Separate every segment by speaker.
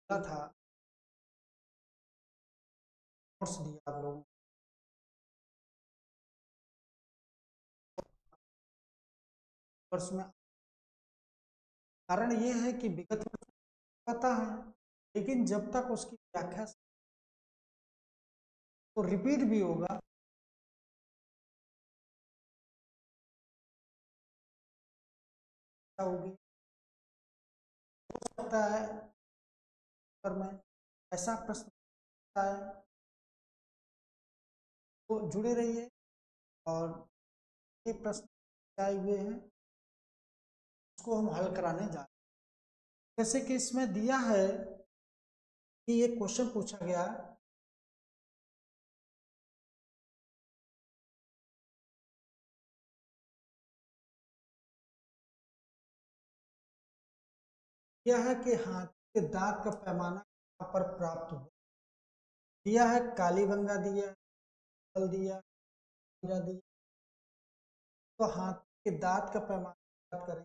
Speaker 1: बोला था, नोट्स दिया आप लोगों वर्ष में। कारण ये है कि विगत वर्ष पता है, लेकिन जब तक उसकी व्याख्या तो रिपीट भी होगा, होगी, हो सकता है पर मैं ऐसा प्रश्न है, तो जुड़े रहिए। और ये प्रश्न आए हुए हैं, उसको हम हल कराने जा रहे हैं। जैसे कि इसमें दिया है कि ये क्वेश्चन पूछा गया, यह है कि हाथी के दांत का पैमाना कहाँ पर प्राप्त हुआ। दिया है कालीबंगा, दिया फल, दिया हीरा, दिया। तो हाथी के दांत का पैमाना प्राप्त करें।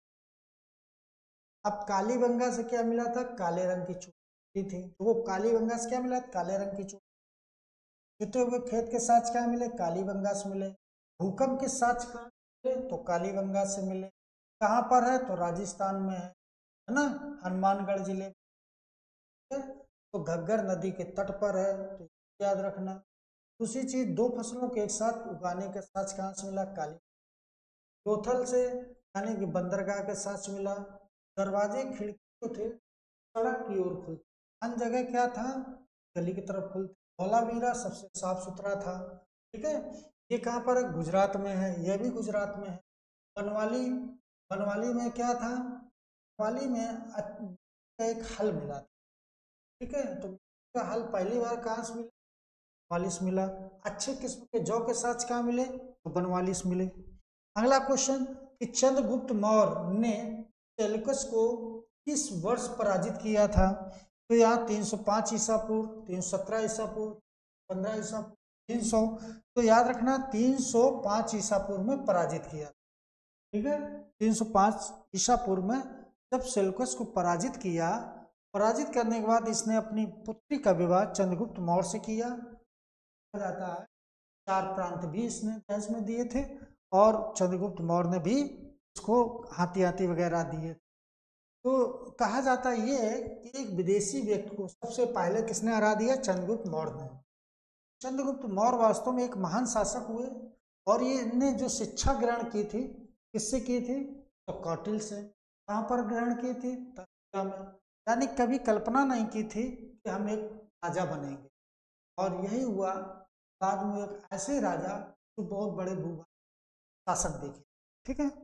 Speaker 1: अब कालीबंगा से क्या मिला था, काले रंग की चोटी थी, तो वो कालीबंगा से क्या मिला, काले रंग की चोटी। जुते हुए खेत के साथ क्या मिले, कालीबंगा से मिले। भूकंप के साथ कहाँ मिले, तो कालीबंगा से मिले। कहाँ पर है, तो राजस्थान में है ना, हनुमानगढ़ जिले में। तो घग्गर नदी के तट पर है, तो याद रखना। दूसरी चीज, दो फसलों के एक साथ उगाने के साथ कहाँ से मिला, काली। लोथल से यानी कि बंदरगाह के साथ मिला। दरवाजे खिड़की जो थे सड़क की ओर खुलते, अन्य जगह क्या था, गली की तरफ खुलते। धौलावीरा सबसे साफ सुथरा था। ठीक है, ये कहाँ पर है, गुजरात में है, यह भी गुजरात में है। बनवाली, बनवाली में क्या था, बनवाली में एक हल मिला था। ठीक है, तो का हल पहली बार कहाँ से मिला, बनवाली से मिला। अच्छे किस्म के जौ के साथ कहाँ मिले, तो बनवाली से मिले। अगला क्वेश्चन कि चंद्रगुप्त मौर्य ने सेल्यूकस को किस वर्ष पराजित किया था। तो यहाँ 305 ईसा पूर्व, 317 ईसा पूर्व, 15 ईसा, 300। तो याद रखना 305 ईसा पूर्व में पराजित किया। ठीक है, 305 ईसा पूर्व में जब सेल्यूकस को पराजित किया, पराजित करने के बाद इसने अपनी पुत्री का विवाह चंद्रगुप्त मौर्य से किया। जाता है 4 प्रांत भी इसने दहेज में दिए थे, और चंद्रगुप्त मौर्य ने भी इसको हाथी हाथी वगैरह दिए। तो कहा जाता है ये कि एक विदेशी व्यक्ति को सबसे पहले किसने हरा दिया, चंद्रगुप्त मौर्य ने। चंद्रगुप्त मौर्य वास्तव में एक महान शासक हुए, और ये इनने जो शिक्षा ग्रहण की थी, किससे की थी, तो कौटिल्य से। कहाँ पर ग्रहण की थी, तक्षशिला में। यानी कभी कल्पना नहीं की थी कि हम एक राजा बनेंगे, और यही हुआ। बाद में एक ऐसे राजा जो बहुत बड़े भूभाग शासक देखे। ठीक है,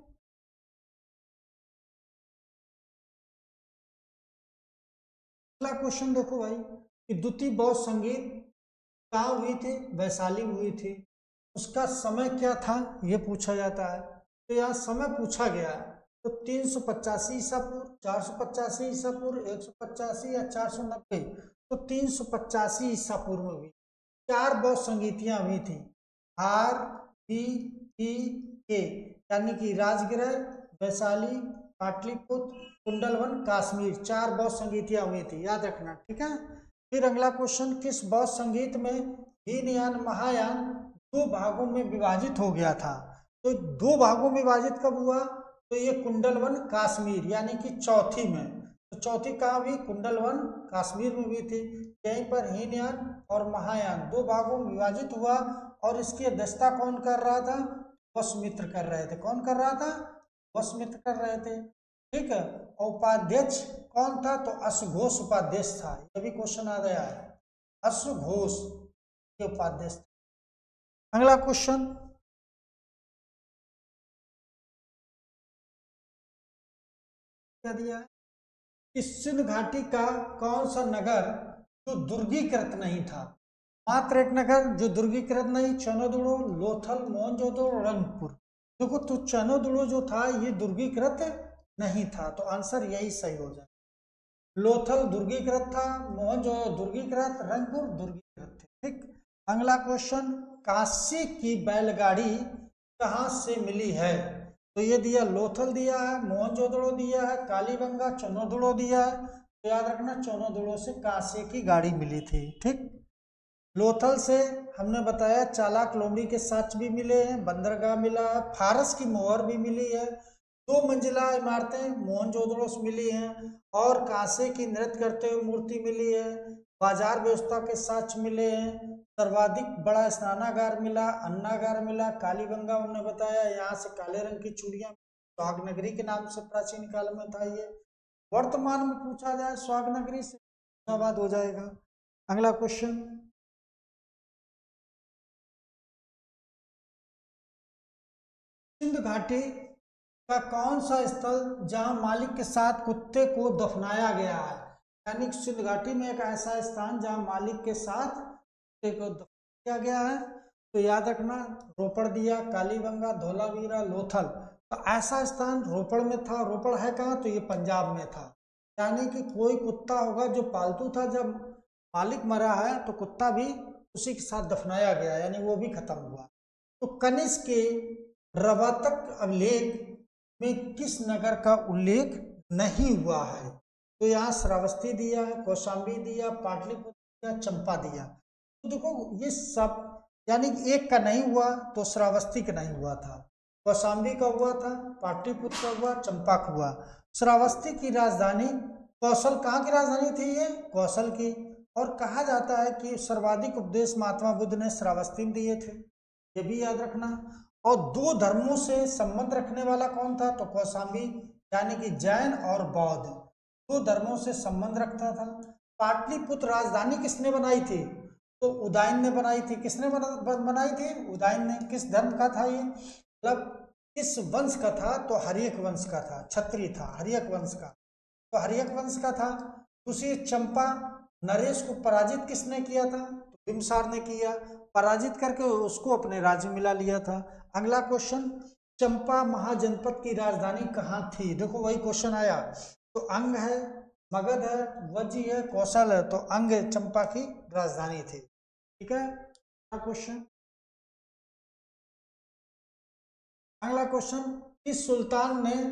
Speaker 1: अगला क्वेश्चन देखो भाई कि द्वितीय बौद्ध संगीत कहाँ हुई थी, वैशाली में हुई थी। उसका समय क्या था, ये पूछा जाता है। तो यहाँ समय पूछा गया है, तो 385 ईसा पूर्व, 485 ईसा पूर्व, 185 या 490। तो 385 ईसा पूर्व में हुई। 4 बौद्ध संगीतियां हुई थी, आर, बी, टी, के, यानी कि राजगृह, वैशाली, पाटलिपुत्र, कुंडलवन, कश्मीर। 4 बौद्ध संगीतियां हुई थी, याद रखना। ठीक है, फिर अगला क्वेश्चन, किस बौद्ध संगीत में हीनयान महायान 2 भागों में विभाजित हो गया था। तो 2 भागों में विभाजित कब हुआ, तो ये कुंडलवन कश्मीर यानी कि चौथी में। तो चौथी कहाँ हुई, कुंडलवन कश्मीर में हुई थी। यहीं पर हीनयान और महायान 2 भागों में विभाजित हुआ, और इसकी अध्यक्षता कौन कर रहा था, वसुमित्र कर रहे थे। कौन कर रहा था, वसुमित्र कर रहे थे। ठीक है, और उपाध्यक्ष कौन था, तो अश्वघोष उपाध्यक्ष था। यह भी क्वेश्चन आ गया है, अश्वघोष के उपाध्यक्ष। अगला क्वेश्चन, क्या दिया है कि सिंध घाटी का कौन सा नगर जो दुर्गीकृत नहीं था। मात्र एक नगर जो दुर्गीकृत नहीं, चनोदुड़ो, लोथल, मोहनजोदड़ो, रंगपुर। देखो, तो चनोदुड़ो जो था ये दुर्गीकृत नहीं था, तो आंसर यही सही हो जाए। लोथल दुर्गीकृत था, मोहनजोदड़ो दुर्गीकृत, रंगपुर दुर्गीकृत थे। ठीक, अगला क्वेश्चन, काशी की बैलगाड़ी कहाँ से मिली है। तो ये दिया, लोथल दिया है, मोहनजोदड़ो दिया है, कालीबंगा, चनोदुड़ो दिया है। तो याद रखना चोनोदुड़ो से कांसे की गाड़ी मिली थी। ठीक, लोथल से हमने बताया चालाक लोमड़ी के साक्ष्य भी मिले हैं, बंदरगाह मिला है, फारस की मोहर भी मिली है, 2 मंजिला इमारतें मोहनजोदड़ो से मिली हैं और कांसे की नृत्य करते हुए मूर्ति मिली है, बाजार व्यवस्था के साक्ष्य मिले हैं, सर्वाधिक बड़ा स्नानागार मिला, अन्नागार मिला, कालीगंगा हमने बताया, यहाँ से काले रंग की चूड़ियां स्वाग नगरी के नाम से प्राचीन काल में था। ये वर्तमान में पूछा जाए स्वाग नगरी से बात हो जाएगा। अगला क्वेश्चन, सिंध घाटी का कौन सा स्थल जहां मालिक के साथ कुत्ते को दफनाया गया है? यानी सिंध घाटी में एक ऐसा स्थान जहां मालिक के साथ कुत्ते को दफनाया गया है। तो याद रखना रोपड़ दिया, कालीगंगा, धौलावीरा, लोथल। तो ऐसा स्थान रोपड़ में था। रोपड़ है कहाँ? तो ये पंजाब में था। यानी कि कोई कुत्ता होगा जो पालतू था, जब मालिक मरा है तो कुत्ता भी उसी के साथ दफनाया गया, यानी वो भी खत्म हुआ। तो कनिष्क के रवातक अभिलेख में किस नगर का उल्लेख नहीं हुआ है? तो यहाँ श्रावस्ती दिया है, कौशाम्बी दिया, पाटलिपुत्र दिया, चंपा दिया। तो देखो ये सब यानी एक का नहीं हुआ तो श्रावस्ती का नहीं हुआ था, कौशाम्बी का हुआ था, पाटलिपुत्र का हुआ, चंपा का हुआ। श्रावस्ती की राजधानी कौशल, कहाँ की राजधानी थी ये? कौशल की। और कहा जाता है कि सर्वाधिक उपदेश महात्मा बुद्ध ने श्रावस्ती में दिए थे, ये भी याद रखना। और 2 धर्मों से संबंध रखने वाला कौन था? तो कौशाम्बी, यानी कि जैन और बौद्ध 2 धर्मों से संबंध रखता था। पाटलिपुत्र राजधानी किसने बनाई थी? तो उदयन ने बनाई थी। किसने बनाई थी? उदयन ने। किस धर्म का था ये? मतलब किस वंश का था? तो हर्यक वंश का था, क्षत्रिय था, हर्यक वंश का। तो हर्यक वंश का था। दूसरी चंपा, नरेश को पराजित किसने किया था? तो बिम्बिसार ने किया, पराजित करके उसको अपने राज्य मिला लिया था। अगला क्वेश्चन, चंपा महाजनपद की राजधानी कहाँ थी? देखो वही क्वेश्चन आया। तो अंग है, मगध है, वज्जी है, कौशल है। तो अंग चंपा की राजधानी थी। ठीक है। अगला क्वेश्चन, किस सुल्तान ने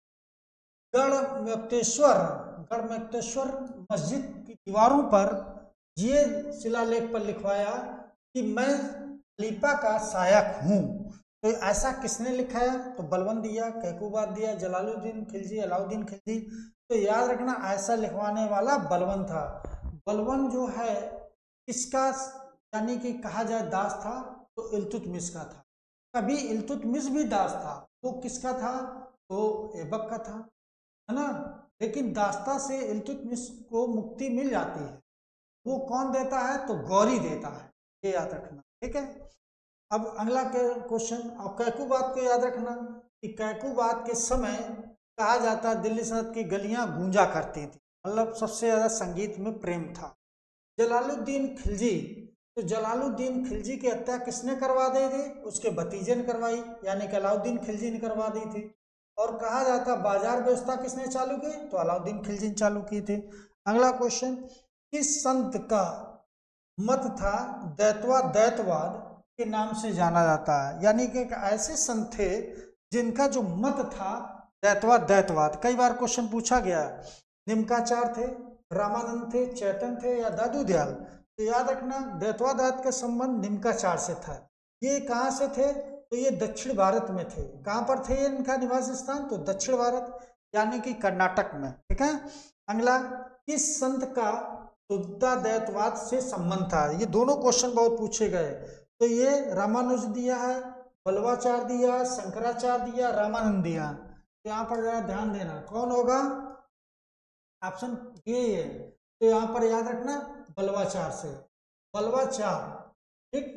Speaker 1: गढ़मुक्तेश्वर मस्जिद की दीवारों पर ये शिलालेख पर लिखवाया कि मैं खलीफा का सहायक हूँ? तो ऐसा किसने लिखा है? तो बलबन दिया, कैकूबाद दिया, जलालुद्दीन खिलजी, अलाउद्दीन खिलजी। तो याद रखना ऐसा लिखवाने वाला बलबन था। बलबन जो है इसका यानी कि कहा जाए दास था तो इल्तुतमिश का था। कभी इल्तुतमिश भी दास था, वो किसका था? तो ऐबक का था, है ना। लेकिन दास्ता से इल्तुतमिश को मुक्ति मिल जाती है। वो कौन देता है? तो गौरी देता है, ये याद रखना। ठीक है। अब अगला क्वेश्चन, अब कैकूबाद को याद रखना कि कैकूबाद के समय कहा जाता है दिल्ली सल्तनत की गलियां गूंजा करती थी, मतलब सबसे ज्यादा संगीत में प्रेम था। जलालुद्दीन खिलजी, तो जलालुद्दीन खिलजी की हत्या किसने करवा दी थी? उसके भतीजे ने करवाई, यानी कि अलाउद्दीन खिलजी ने करवा दी थी। और कहा जाता बाजार व्यवस्था किसने चालू की? तो अलाउद्दीन खिलजी ने चालू की थी। अगला क्वेश्चन, किस संत का मत था दैतवाद के नाम से जाना जाता है? यानी कि ऐसे संत थे जिनका जो मत था दैतवाद। कई बार क्वेश्चन पूछा गया है। निम्काचार थे, रामानंद थे, चैतन्य थे या दादू दयाल? तो याद रखना दैतवाद का संबंध निम्काचार से था। ये कहाँ से थे? तो ये दक्षिण भारत में थे। कहाँ पर थे इनका निवास स्थान? तो दक्षिण भारत, यानी कि कर्नाटक में। ठीक है। अगला, किस संत का शुद्धता दैतवाद से संबंध था? ये दोनों क्वेश्चन बहुत पूछे गए। तो ये रामानुज दिया है, बल्वाचार दिया, शंकराचार्य दिया, रामानंद दिया। तो यहाँ पर जरा ध्यान देना कौन होगा? ऑप्शन ए है। तो यहाँ पर याद रखना बल्वाचार से, बल्वाचार। ठीक।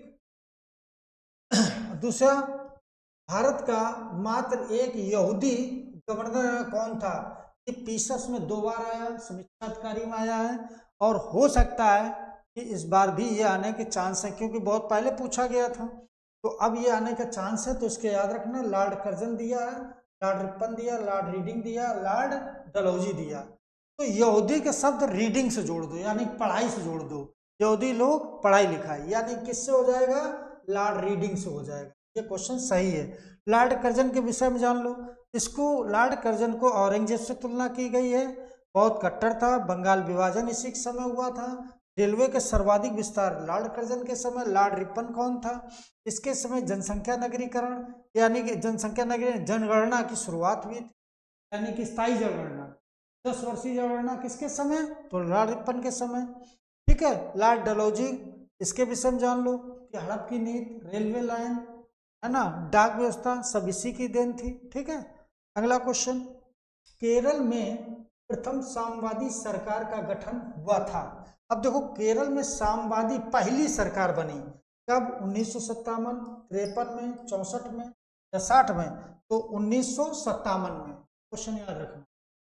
Speaker 1: दूसरा, भारत का मात्र एक यहूदी गवर्नर कौन था? ये पीसस में 2 बार आया, समीक्षा अधिकारी में आया है, और हो सकता है कि इस बार भी ये आने के चांस है, क्योंकि बहुत पहले पूछा गया था। तो अब ये आने का चांस है। तो इसके याद रखना लॉर्ड कर्जन दिया है, लॉर्ड रिपन दिया, लॉर्ड रीडिंग दिया, लॉर्ड डलहौजी दिया। तो यहूदी के शब्द रीडिंग से जोड़ दो, यानी पढ़ाई से जोड़ दो। यहूदी लोग पढ़ाई लिखाई, यानी किससे हो जाएगा? लॉर्ड रीडिंग से हो जाएगा। ये क्वेश्चन सही है। लॉर्ड कर्जन के विषय में जान लो। इसको लॉर्ड कर्जन को औरंगजेब से तुलना की गई है, बहुत कट्टर था। बंगाल विभाजन इसी के समय हुआ था। रेलवे के सर्वाधिक विस्तार लॉर्ड कर्जन के समय। लॉर्ड रिपन कौन था? इसके समय जनसंख्या नगरीकरण यानी कि जनसंख्या नगरी जनगणना की शुरुआत हुई थी, यानी कि स्थायी जनगणना 10 वर्षीय जनगणना किसके समय? तो लॉर्ड रिपन के समय। ठीक है। लॉर्ड डलहौजी, इसके विषय में जान लो कि हड़प की नीति, रेलवे लाइन, है ना, डाक व्यवस्था, सब इसी की देन थी। ठीक है। अगला क्वेश्चन, केरल में प्रथम साम्यवादी सरकार का गठन हुआ था। अब देखो केरल में साम्यवादी पहली सरकार बनी कब? 1957, 53 में, 64 में या 60 में? तो 1957 में। क्वेश्चन याद रखना।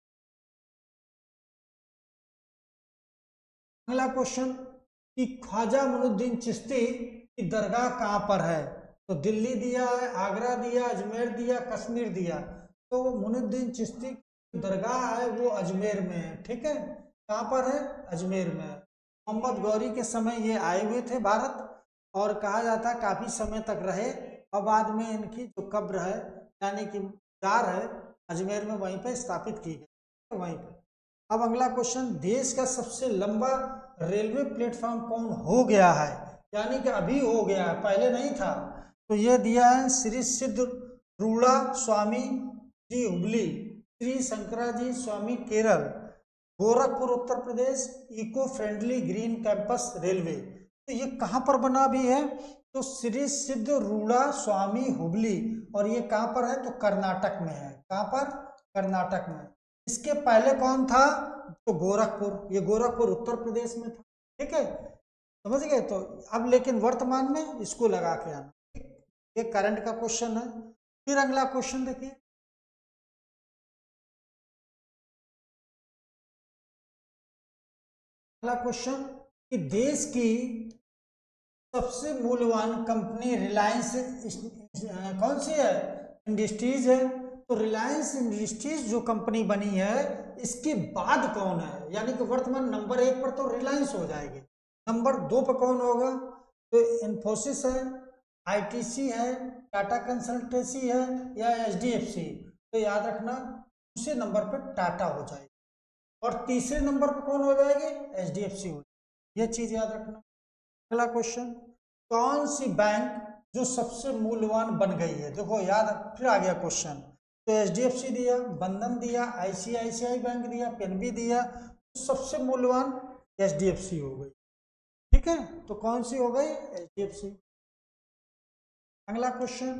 Speaker 1: अगला क्वेश्चन कि ख्वाजा मुइनुद्दीन चिश्ती की दरगाह कहाँ पर है? तो दिल्ली दिया है, आगरा दिया, अजमेर दिया, कश्मीर दिया। तो मुइनुद्दीन चिश्ती की दरगाह है वो अजमेर में है। ठीक है। कहाँ पर है? अजमेर में है। मोहम्मद गौरी के समय ये आए हुए थे भारत, और कहा जाता है काफी समय तक रहे, और बाद में इनकी जो कब्र है यानी कि मजार है अजमेर में, वहीं पे स्थापित की गई, वहीं पे। अब अगला क्वेश्चन, देश का सबसे लंबा रेलवे प्लेटफॉर्म कौन हो गया है? यानी कि अभी हो गया है, पहले नहीं था। तो ये दिया है Shri Siddharudha Swami ji Hubli, Shri Shankaraji Swami Kerala, Gorakhpur Uttar Pradesh, eco friendly green campus railway. तो ये कहाँ पर बना भी है? तो श्री सिद्ध रूड़ा स्वामी हुबली, और ये कहाँ पर है? तो कर्नाटक में है। कहाँ पर? कर्नाटक में। इसके पहले कौन था? तो गोरखपुर, ये गोरखपुर उत्तर प्रदेश में था। ठीक है, समझ गए? तो अब लेकिन वर्तमान में इसको लगा के आना, ये करंट का क्वेश्चन है। फिर अगला क्वेश्चन देखिए, अगला क्वेश्चन कि देश की सबसे मूल्यवान कंपनी रिलायंस कौन सी है? इंडस्ट्रीज है। तो रिलायंस इंडस्ट्रीज जो कंपनी बनी है, इसके बाद कौन है? यानी कि वर्तमान नंबर 1 पर तो रिलायंस हो जाएगी, नंबर 2 पर कौन होगा? तो इन्फोसिस है, आईटीसी है, टाटा कंसल्टेंसी है, या एचडीएफसी? तो याद रखना दूसरे नंबर पर टाटा हो जाएगी, और तीसरे नंबर पर कौन हो जाएगी? एचडीएफसी हो जाएगी। ये चीज याद रखना। अगला क्वेश्चन, कौन सी बैंक जो सबसे मूल्यवान बन गई है? देखो याद, फिर आ गया क्वेश्चन। तो एचडीएफसी दिया, बंधन दिया, आईसीआईसीआई बैंक दिया, पीएनबी दिया, तो सबसे मूल्यवान एचडीएफसी हो गई। ठीक है, तो कौन सी हो गई? एचडीएफसी। अगला क्वेश्चन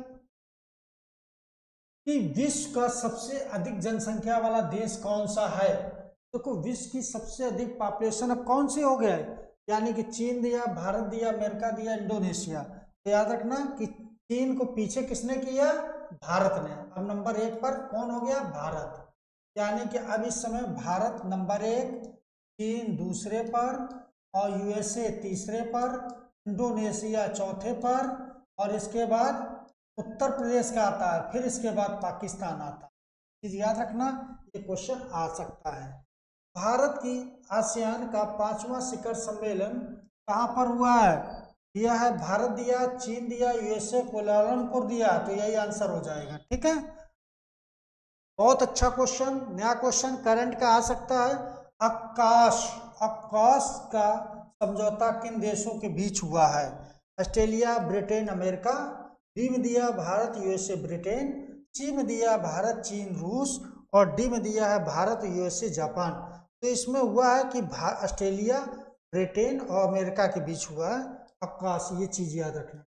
Speaker 1: कि विश्व का सबसे अधिक जनसंख्या वाला देश कौन सा है? देखो विश्व की सबसे अधिक पॉपुलेशन अब कौन सी हो गया है? यानी कि चीन दिया, भारत दिया, अमेरिका दिया, इंडोनेशिया। तो याद रखना कि चीन को पीछे किसने किया? भारत ने। अब नंबर 1 पर कौन हो गया? भारत। यानी कि अब इस समय भारत नंबर 1, चीन दूसरे पर, और यूएसए तीसरे पर, इंडोनेशिया चौथे पर, और इसके बाद उत्तर प्रदेश का आता है, फिर इसके बाद पाकिस्तान आता है। चीज याद रखना, ये क्वेश्चन आ सकता है। भारत की आसियान का 5वां शिखर सम्मेलन कहाँ पर हुआ है? दिया है भारत दिया, चीन दिया, यूएसए, कोलालमपुर दिया। तो यही आंसर हो जाएगा। ठीक है, बहुत अच्छा क्वेश्चन, नया क्वेश्चन करंट का आ सकता है। आकाश, आकाश का समझौता किन देशों के बीच हुआ है? Australia, Britain, America. बी में दिया भारत, यूएसए, ब्रिटेन। सी में दिया भारत, चीन, रूस। और डी में दिया है भारत, यूएसए, जापान। तो इसमें हुआ है कि ऑस्ट्रेलिया, ब्रिटेन और अमेरिका के बीच हुआ है आकाश। ये चीज याद रखना।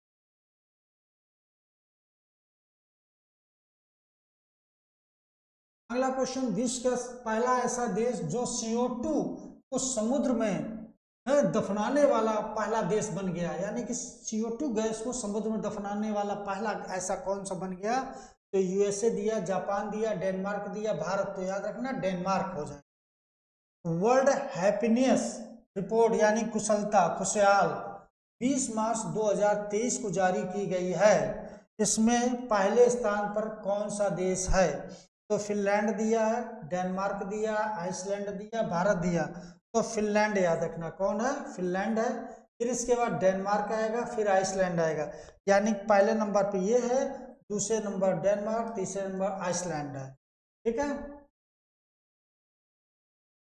Speaker 1: अगला क्वेश्चन, विश्व का पहला ऐसा देश जो CO2 को समुद्र में दफनाने वाला पहला देश बन गया, यानी कि CO2 गैस को समुद्र में दफनाने वाला पहला ऐसा कौन सा बन गया? तो यूएसए दिया, जापान दिया, डेनमार्क दिया, भारत। तो याद रखना डेनमार्क हो जाए। वर्ल्ड हैप्पीनेस रिपोर्ट यानी कुशलता, खुशहाल, 20 मार्च 2023 को जारी की गई है। इसमें पहले स्थान पर कौन सा देश है? तो फिनलैंड दिया है, डेनमार्क दिया, आइसलैंड दिया, भारत दिया। तो फिनलैंड याद रखना, कौन है? फिनलैंड है। फिर इसके बाद डेनमार्क आएगा, फिर आइसलैंड आएगा। यानी पहले नंबर पे ये है, दूसरे नंबर डेनमार्क, तीसरे नंबर आइसलैंड है। ठीक है।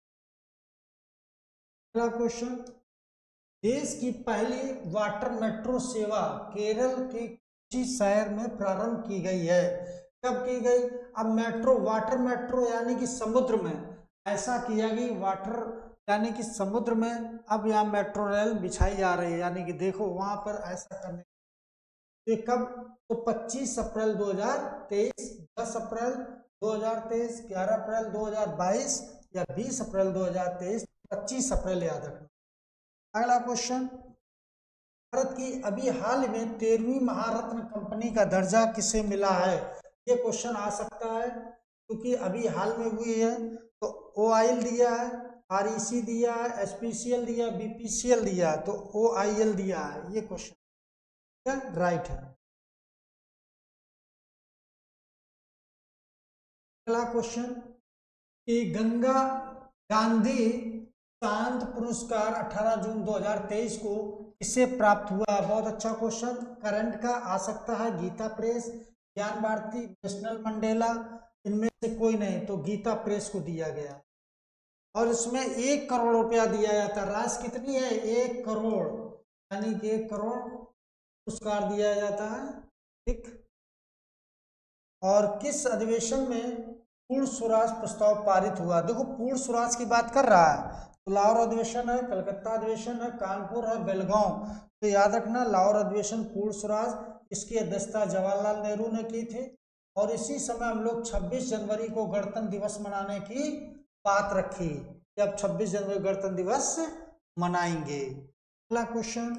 Speaker 1: अगला क्वेश्चन, देश की पहली वाटर मेट्रो सेवा केरल के कोच्चि शहर में प्रारंभ की गई है। कब की गई? अब मेट्रो, वाटर मेट्रो यानी कि समुद्र में ऐसा किया कि वाटर यानी कि समुद्र में अब यहाँ मेट्रो रेल बिछाई जा रही है, यानी कि देखो वहां पर ऐसा करने। तो कब? तो 25 अप्रैल 2023, 10 अप्रैल 2023, 11 अप्रैल 2022 या 20 अप्रैल 2023, 25 अप्रैल याद रखना। अगला क्वेश्चन, भारत की अभी हाल में 13वीं महारत्न कंपनी का दर्जा किसे मिला है? ये क्वेश्चन आ सकता है क्योंकि अभी हाल में हुई है। तो OIL दिया है, REC दिया है, SPCL दिया है, BPCL दिया है, तो OIL दिया है। ये क्वेश्चन राइट है। अगला क्वेश्चन कि गंगा गांधी शांत पुरस्कार 18 जून 2023 को किसे प्राप्त हुआ? बहुत अच्छा क्वेश्चन, करंट का आ सकता है। गीता प्रेस, ज्ञान भारती, नेशनल मंडेला, इनमें से कोई नहीं, तो गीता प्रेस को दिया गया। और इसमें 1 करोड़ रुपया दिया जाता है। राशि कितनी है? 1 करोड़, यानी कि 1 करोड़ पुरस्कार दिया जाता है। ठीक। और किस अधिवेशन में पूर्ण स्वराज प्रस्ताव पारित हुआ? देखो पूर्ण स्वराज की बात कर रहा है तो लाहौर अधिवेशन है, कलकत्ता अधिवेशन है, कानपुर है, बेलगांव। तो याद रखना लाहौर अधिवेशन पूर्ण स्वराज, इसकी अध्यक्षता जवाहरलाल नेहरू ने की थी। और इसी समय हम लोग 26 जनवरी को गणतंत्र दिवस मनाने की बात रखी कि अब 26 जनवरी गणतंत्र दिवस मनाएंगे। अगला क्वेश्चन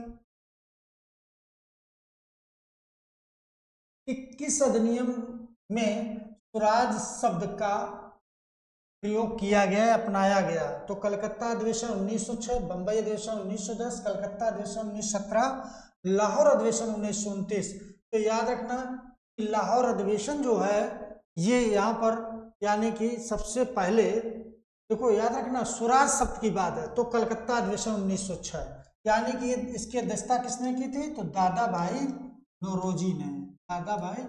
Speaker 1: कि किस अधिनियम में स्वराज शब्द का प्रयोग किया गया है, अपनाया गया? तो कलकत्ता अधिवेशन 1906, बंबई अधिवेशन 1910, कलकत्ता अधिवेशन 1917, लाहौर अधिवेशन 1929। तो याद रखना कि लाहौर अधिवेशन जो है ये यहाँ पर यानी कि सबसे पहले, देखो याद रखना स्वराज शब्द की बात है तो कलकत्ता अधिवेशन 1906, यानी कि इसकी अध्यक्षता किसने की थी? तो दादा भाई नौरोजी ने, दादा भाई।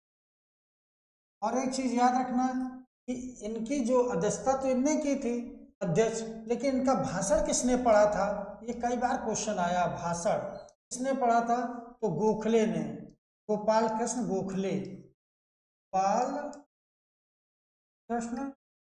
Speaker 1: और एक चीज याद रखना कि इनकी जो अध्यक्षता तो इनने की थी अध्यक्ष, लेकिन इनका भाषण किसने पढ़ा था? ये कई बार क्वेश्चन आया, भाषण किसने पढ़ा था? तो गोखले ने, गोपाल कृष्ण गोखले, गोपाल कृष्ण,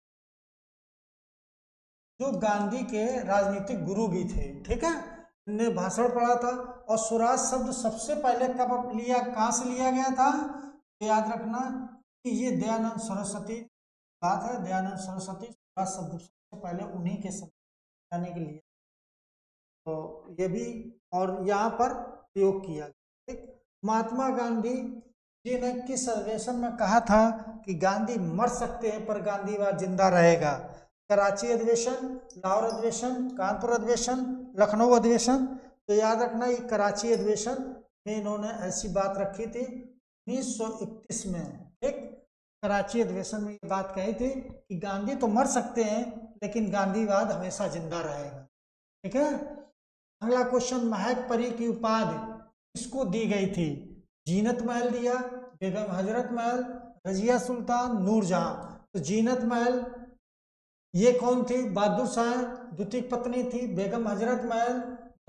Speaker 1: जो गांधी के राजनीतिक गुरु भी थे। ठीक है, इनने भाषण पढ़ा था। और स्वराज शब्द सबसे पहले कब लिया, कहाँ से लिया गया था? तो याद रखना कि ये दयानंद सरस्वती बात है, दयानंद सरस्वती स्वराज शब्द सबसे पहले उन्हीं के समझाने के लिए तो ये भी और यहाँ पर प्रयोग किया गया। ठीक। महात्मा गांधी जी ने किस अधिवेशन में कहा था कि गांधी मर सकते हैं पर गांधीवाद जिंदा रहेगा? कराची अधिवेशन, लाहौर अधिवेशन, कानपुर अधिवेशन, लखनऊ अधिवेशन। तो याद रखना ये कराची अधिवेशन में इन्होंने ऐसी बात रखी थी 1931 में। ठीक, कराची अधिवेशन में ये बात कही थी कि गांधी तो मर सकते हैं लेकिन गांधीवाद हमेशा जिंदा रहेगा। ठीक है। अगला क्वेश्चन, महक परी की उपाधि किसको दी गई थी? जीनत महल दिया, बेगम हजरत महल, रजिया सुल्तान, नूरजहां। तो जीनत महल ये कौन थी? बहादुर शाह द्वितीय पत्नी थी। बेगम हजरत महल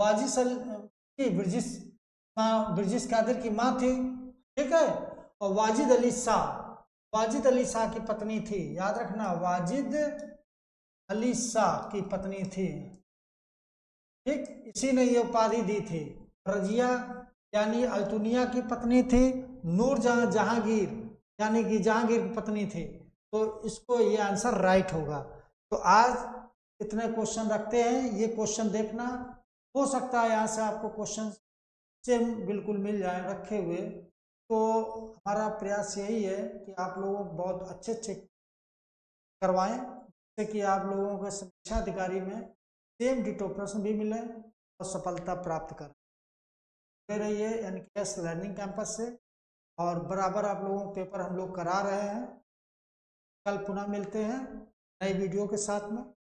Speaker 1: ब्रिजिश ब्रिजिश कादिर की माँ थी। ठीक है। और वाजिद अली शाह, वाजिद अली शाह की पत्नी थी। याद रखना वाजिद अली शाह की पत्नी थी। ठीक, इसी ने ये उपाधि दी थी। रजिया यानी अल्तुनिया की पत्नी थी। नूरजहां जहांगीर यानी कि जहांगीर की पत्नी थी। तो इसको ये आंसर राइट होगा। तो आज इतने क्वेश्चन रखते हैं। ये क्वेश्चन देखना, हो सकता है यहाँ से आपको क्वेश्चन सेम बिल्कुल मिल जाए रखे हुए। तो हमारा प्रयास यही है कि आप लोगों को बहुत अच्छे अच्छे करवाएं जिससे कि आप लोगों के शिक्षा अधिकारी में सेम डिटो प्रश्न भी मिले और सफलता प्राप्त कर रहिए NKS लर्निंग कैंपस से। और बराबर आप लोगों को पेपर हम लोग करा रहे हैं। कल पुनः मिलते हैं नई वीडियो के साथ में।